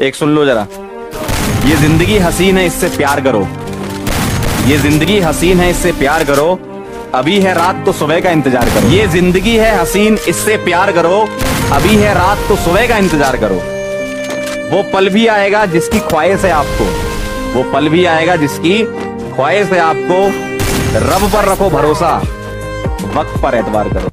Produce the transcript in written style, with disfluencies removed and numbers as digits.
एक सुन लो जरा। ये जिंदगी हसीन है, इससे प्यार करो। ये जिंदगी हसीन है, इससे प्यार करो। अभी है रात तो सुबह का इंतजार करो। ये जिंदगी है हसीन, इससे प्यार करो। अभी है रात तो सुबह का इंतजार करो। वो पल भी आएगा जिसकी ख्वाहिश है आपको। वो पल भी आएगा जिसकी ख्वाहिश है आपको। रब पर रखो भरोसा, वक्त पर एतबार करो।